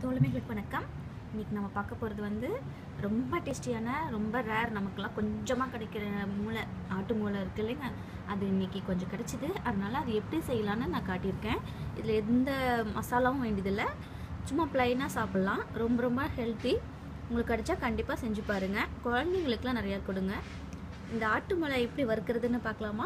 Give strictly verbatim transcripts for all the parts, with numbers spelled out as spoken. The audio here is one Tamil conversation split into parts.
தோழமைகளுக்கு வணக்கம். இன்றைக்கி நம்ம பார்க்க போகிறது வந்து ரொம்ப டேஸ்டியான, ரொம்ப ரேர், நமக்குலாம் கொஞ்சமாக கிடைக்கிற மூளை, ஆட்டு மூளை இருக்குது இல்லைங்க, அது இன்றைக்கி கொஞ்சம் கிடச்சிது. அதனால் அது எப்படி செய்யலான்னு நான் காட்டியிருக்கேன். இதில் எந்த மசாலாவும் வேண்டியதில்லை, சும்மா ப்ளைனாக சாப்பிட்லாம். ரொம்ப ரொம்ப ஹெல்த்தி. உங்களுக்கு கிடைச்சா கண்டிப்பாக செஞ்சு பாருங்கள். குழந்தைங்களுக்குலாம் நிறையா கொடுங்க. இந்த ஆட்டு மூளை எப்படி வறுக்கிறதுன்னு பார்க்கலாமா?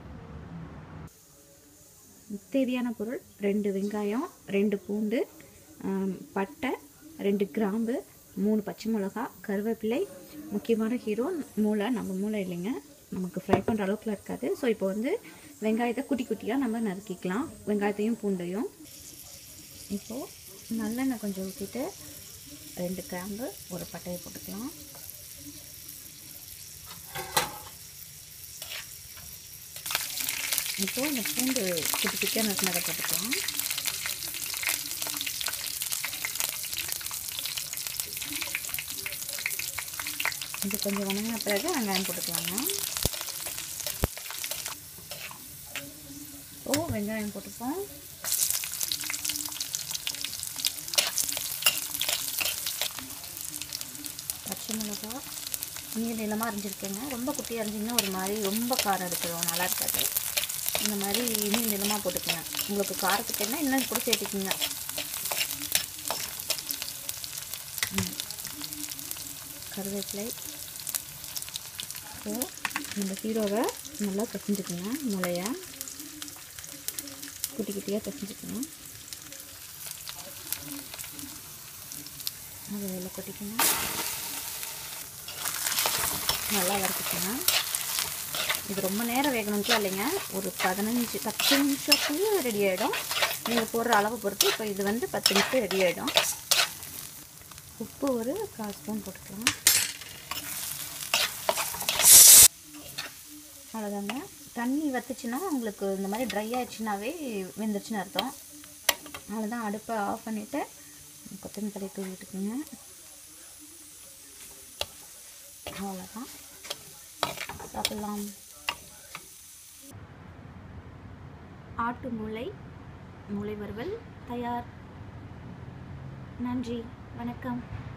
தேவையான பொருள்: ரெண்டு வெங்காயம், ரெண்டு பூண்டு, பட்டை, ரெண்டு கிராம்பு, மூணு பச்சை மிளகா, கருவேப்பிலை. முக்கியமான ஹீரோ மூளை. நம்ம மூளை இல்லைங்க, நமக்கு ஃப்ரை பண்ணுற அளவுக்குலாம் இருக்காது. ஸோ இப்போ வந்து வெங்காயத்தை குட்டி குட்டியாக நம்ம நறுக்கிக்கலாம், வெங்காயத்தையும் பூண்டையும். இப்போது நல்லெண்ணெய் கொஞ்சம் ஊற்றிட்டு ரெண்டு கிராம்பு, ஒரு பட்டையை போட்டுக்கலாம். இப்போது இந்த பூண்டு குட்டி குட்டியாக நறுக்கினதை போட்டுக்கலாம். இது கொஞ்சம் வணங்கின பிறகு வெங்காயம் போட்டுக்கலாங்க. ஓ வெங்காயம் போட்டுப்போம். பச்சை மிளகா நீல நீளமாக அரிஞ்சிருக்கேங்க. ரொம்ப குட்டியாக அரிஞ்சிங்கன்னா ஒரு மாதிரி ரொம்ப காரம் எடுத்துடும், நல்லா இருக்காது. இந்த மாதிரி நீல நீளமாக போட்டுக்கோங்க. உங்களுக்கு காரத்துக்கு என்ன இன்னும் கூட சேர்த்துக்குங்க. கருவேப்பிலை. ஸோ இந்த ஹீரோவை நல்லா பிசைஞ்சுக்கணும். மூளையை குட்டி குட்டியாக பிசைஞ்சுக்கணும். அதை எல்லாம் கொட்டிக்கணும். நல்லா வறுத்துக்கணும். இது ரொம்ப நேரம் வேகணும்லாம் இல்லைங்க, ஒரு பதினஞ்சு பத்து நிமிஷத்துக்கு ரெடி ஆகிடும். நீங்கள் போடுற அளவை பொறுத்து. இப்போ இது வந்து பத்து நிமிஷம் ரெடி ஆகிடும். உப்பு ஒரு கால் ஸ்பூன் போட்டுக்கலாம். அவ்வளோதாங்க. தண்ணி வத்துச்சுன்னா உங்களுக்கு இந்த மாதிரி ட்ரை ஆகிடுச்சுனாவே வெந்துருச்சுன்னு அர்த்தம். அவ்வளோதான். அடுப்பை ஆஃப் பண்ணிவிட்டு கொத்தமல்லி தழை தூவிட்டுக்குங்க. அவ்வளோதான், சாப்பிடலாம். ஆட்டு மூளை மூளை வறுவல் தயார். நன்றி, வணக்கம்.